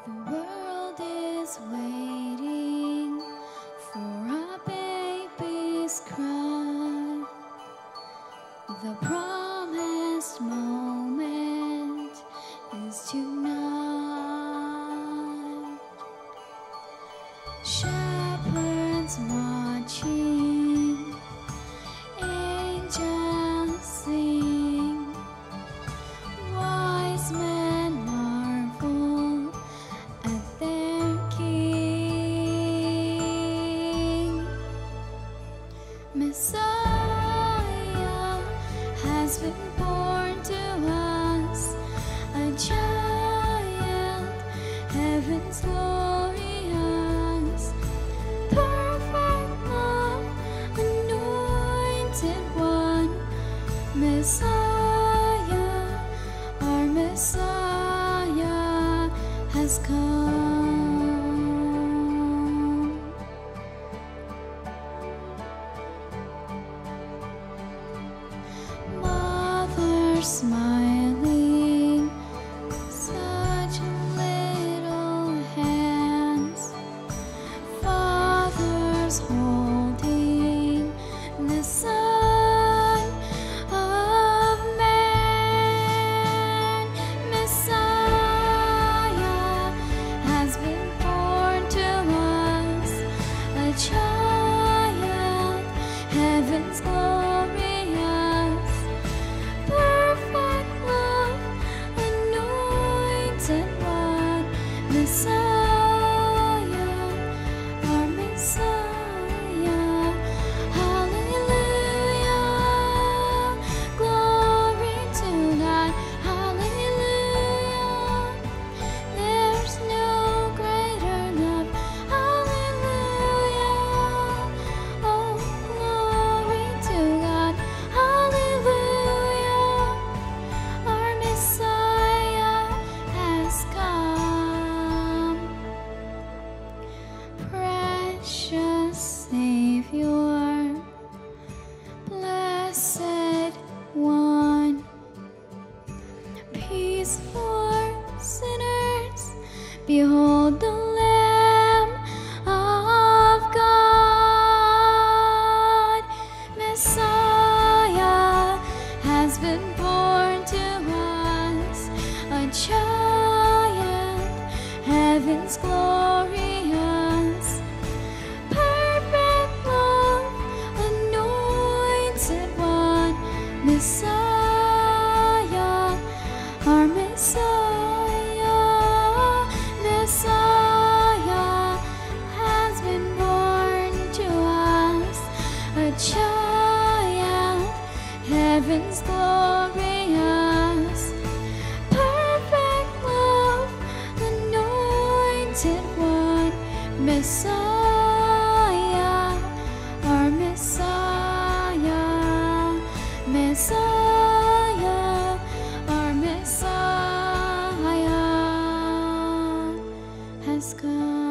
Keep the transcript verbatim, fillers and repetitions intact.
The world is waiting for a baby's cry. The promised moment is tonight. Shepherds watching, angels sing, wise men marvel at their King. Messiah has been born to us, a child, heaven's glorious, perfect love, anointed one. Messiah, our Messiah has come. Mother smiling, such little hands. Fathers holding the Son of Man. Messiah has been born to us, a child, heaven's glorious, perfect love, anointed one. Messiah, our Messiah. Hallelujah, glory to God. Hallelujah, there's no greater love. Hallelujah, oh glory to God. Hallelujah, our Messiah has come. Precious Savior, blessed one, peace for sinners, behold the Lamb of God. Messiah has been born to us, a child, heaven's glorious, perfect love, anointed one. Messiah, our Messiah. Messiah has been born to us, a child, heaven's glorious, perfect love, anointed one. Messiah, our Messiah. Messiah, our Messiah has come.